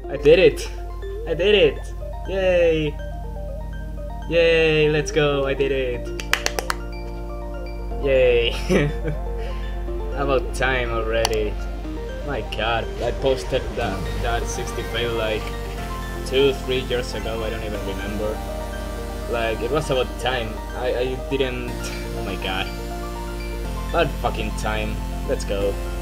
I did it! I did it! Yay! Yay, let's go, I did it! Yay! About time already. My god, I posted that 60 fail like 2-3 years ago, I don't even remember. Like, it was about time. I didn't... Oh my god. About fucking time. Let's go.